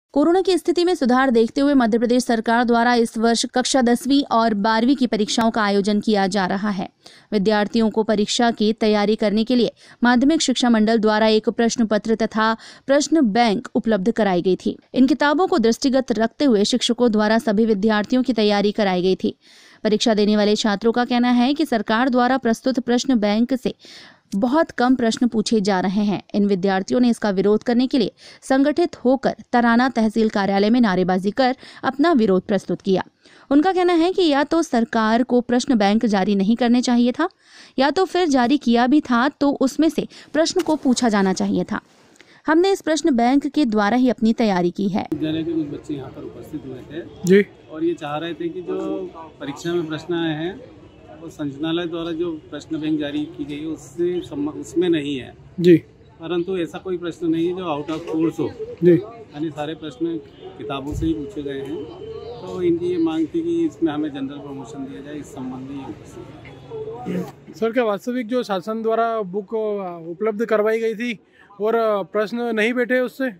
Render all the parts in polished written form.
Corona की स्थिति में सुधार देखते हुए मध्य प्रदेश सरकार द्वारा इस वर्ष कक्षा 10वीं और 12वीं की परीक्षाओं का आयोजन किया जा रहा है। विद्यार्थियों को परीक्षा की तैयारी करने के लिए माध्यमिक शिक्षा मंडल द्वारा एक प्रश्न पत्र तथा प्रश्न बैंक उपलब्ध कराई गई थी। इन किताबों को दृष्टिगत रखते हुए शिक्षकों द्वारा सभी विद्यार्थियों की तैयारी कराई गई थी। परीक्षा देने वाले छात्रों का कहना है कि सरकार द्वारा प्रस्तुत प्रश्न बैंक से बहुत कम प्रश्न पूछे जा रहे हैं। इन विद्यार्थियों ने इसका विरोध करने के लिए संगठित होकर तराना तहसील कार्यालय में नारेबाजी कर अपना विरोध प्रस्तुत किया। उनका कहना है कि या तो सरकार को प्रश्न बैंक जारी नहीं करने चाहिए था, या तो फिर जारी किया भी था तो उसमें से प्रश्न को पूछा जाना चाहिए था। हमने इस प्रश्न बैंक के द्वारा ही अपनी तैयारी की है। विद्यालय के कुछ बच्चे यहाँ पर उपस्थित हुए थे जी, और ये चाह रहे थे कि जो परीक्षा में प्रश्न आए हैं वो संचालनालय द्वारा जो प्रश्न बैंक जारी की गई है उसमें नहीं है जी, परंतु ऐसा कोई प्रश्न नहीं है जो आउट ऑफ कोर्स हो जी, यानी सारे प्रश्न किताबों से ही पूछे गए हैं। तो इनकी ये मांग थी कि इसमें हमें जनरल प्रमोशन दिया जाए, इस संबंध में उपस्थित। सर, क्या वास्तविक जो शासन द्वारा बुक उपलब्ध करवाई गई थी और प्रश्न नहीं बैठे उससे?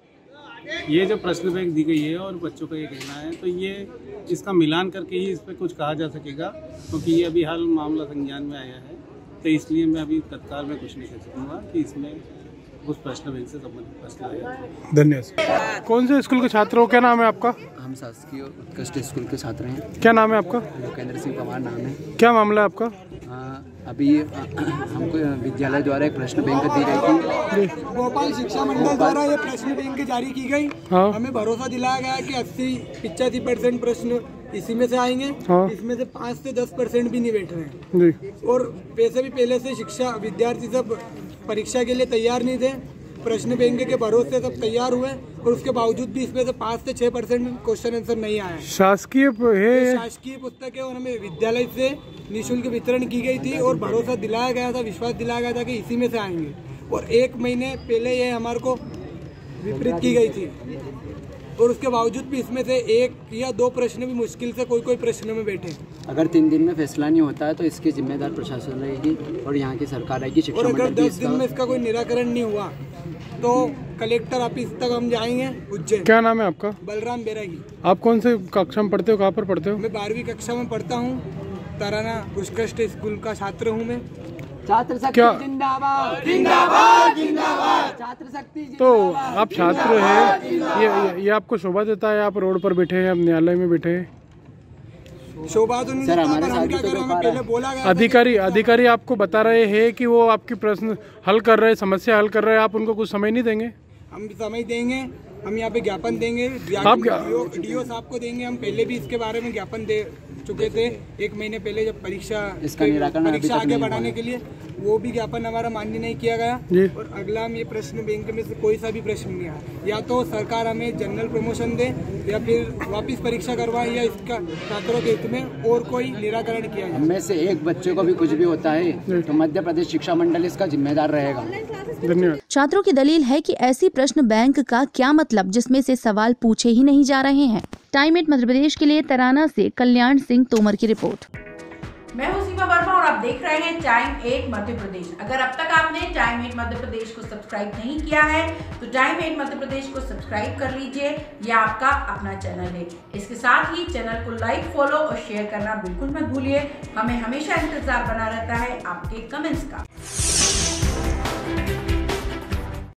ये जो प्रश्न बैंक दी गई है और बच्चों का ये कहना है, तो ये इसका मिलान करके ही इस पर कुछ कहा जा सकेगा, क्योंकि ये अभी हाल मामला संज्ञान में आया है। तो इसलिए मैं अभी तत्काल में कुछ नहीं कह सकूँगा कि इसमें उस प्रश्न बैंक से संबंधित प्रश्न आया। धन्यवाद। कौन से स्कूल के छात्र हो? क्या नाम है आपका? हम शासकीय उत्कृष्ट स्कूल के छात्र हैं। क्या नाम है आपका? लोकेंद्र सिंह पवार नाम है। क्या मामला है आपका? अभी हमको विद्यालय द्वारा एक प्रश्न बैंक दी गई थी। भोपाल शिक्षा मंडल द्वारा ये प्रश्न बैंक जारी की गई। हाँ। हमें भरोसा दिलाया गया कि 80-85% प्रश्न इसी में से आएंगे। हाँ। इसमें से 5 से 10% भी नहीं बैठ रहे हैं जी। और वैसे भी पहले से शिक्षा विद्यार्थी सब परीक्षा के लिए तैयार नहीं थे। प्रश्न बैंक के भरोसे सब तैयार हुए और उसके बावजूद भी इसमें से 5 से 6% क्वेश्चन आंसर नहीं आया। शासकीय है, शासकीय पुस्तक है और हमें विद्यालय से निःशुल्क वितरण की गई थी और भरोसा दिलाया गया था, विश्वास दिलाया गया था कि इसी में से आएंगे। और 1 महीने पहले ये हमारे को विपरीत की गई थी और उसके बावजूद भी इसमें से 1 या 2 प्रश्न भी मुश्किल से कोई प्रश्न में बैठे। अगर 3 दिन में फैसला नहीं होता है तो इसकी जिम्मेदार प्रशासन रहेगी और यहाँ की सरकार रहेगी। शिक्षा और अगर मंडल 10 दिन में इसका कोई निराकरण नहीं हुआ तो कलेक्टर ऑफिस तक हम जाएंगे, उज्जैन। क्या नाम है आपका? बलराम बैरागी। आप कौन से कक्षा में पढ़ते हो? कहाँ पर पढ़ते हो? मैं 12वीं कक्षा में पढ़ता हूँ। तराना उत्कृष्ट स्कूल का छात्र हूँ मैं। छात्र शक्ति जिंदाबाद, जिंदाबाद, जिंदाबाद। छात्र शक्ति तो आप छात्र हैं, ये आपको शोभा देता है? आप रोड पर बैठे हैं, आप न्यायालय में बैठे हैं? शोभा तो नहीं देता, पर हम क्या करें, हमें पहले बोला गया। अधिकारी आपको बता रहे हैं कि वो आपकी प्रश्न हल कर रहे हैं, समस्या हल कर रहे हैं, आप उनको कुछ समय नहीं देंगे? हम समय देंगे, हम यहाँ पे ज्ञापन देंगे, डीओ साहब को देंगे। हम पहले भी इसके बारे में ज्ञापन दे चुके थे 1 महीने पहले, जब परीक्षा आगे बढ़ाने के लिए, वो भी ज्ञापन हमारा मान्य नहीं किया गया। और अगला हम ये प्रश्न बैंक में से कोई सा भी प्रश्न नहीं आया। या तो सरकार हमें जनरल प्रमोशन दे या फिर वापस परीक्षा करवाए या इसका छात्रों के हित में और कोई निराकरण किया जाए। हमें से एक बच्चे को भी कुछ भी होता है तो मध्य प्रदेश शिक्षा मंडल इसका जिम्मेदार रहेगा। धन्यवाद। छात्रों की दलील है कि ऐसी प्रश्न बैंक का क्या मतलब जिसमें से सवाल पूछे ही नहीं जा रहे हैं। टाइम 8 मध्य प्रदेश के लिए तराना से कल्याण सिंह तोमर की रिपोर्ट। मैं हूं सीमा वर्मा और आप देख रहे हैं टाइम 8 मध्य प्रदेश। अगर अब तक आपने टाइम 8 मध्य प्रदेश को सब्सक्राइब नहीं किया है तो टाइम 8 मध्य प्रदेश को सब्सक्राइब कर लीजिए। यह आपका अपना चैनल है। इसके साथ ही चैनल को लाइक, फॉलो और शेयर करना बिल्कुल मत भूलिए। हमें हमेशा इंतजार बना रहता है आपके कमेंट्स का।